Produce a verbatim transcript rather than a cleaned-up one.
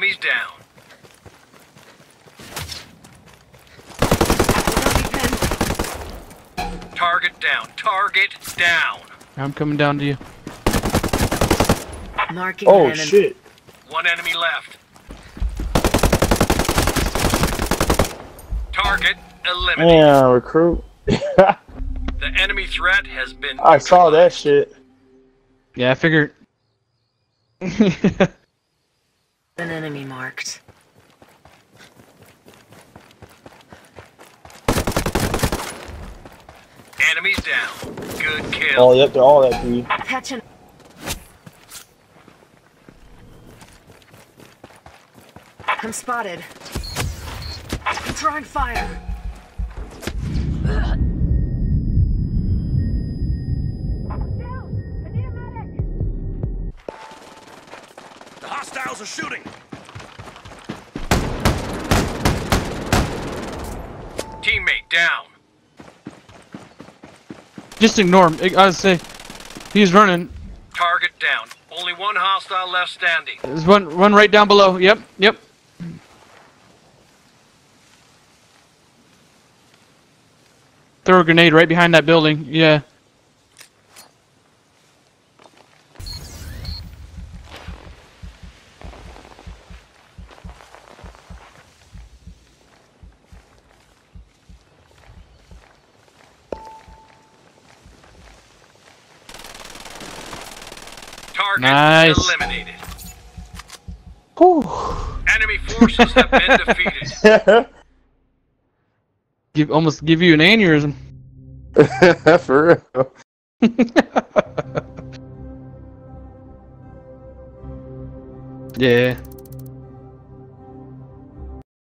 Enemies down. Target down. Target down. I'm coming down to you. Marking Oh enemy. shit. One enemy left. Target eliminated. Yeah, recruit. The enemy threat has been I saw that shit. Yeah, I figured. An enemy marked. Enemies down. Good kill. Oh, yep, they're all that dude. Catching. I'm spotted. I'm throwing fire. The hostiles are shooting. Teammate down. Just ignore him. I would say he's running. Target down. Only one hostile left standing. There's one, one right down below. Yep, yep. Throw a grenade right behind that building. Yeah. Target Nice. eliminated. Whew. Enemy forces have been defeated. Give almost give you an aneurysm. For real. Yeah.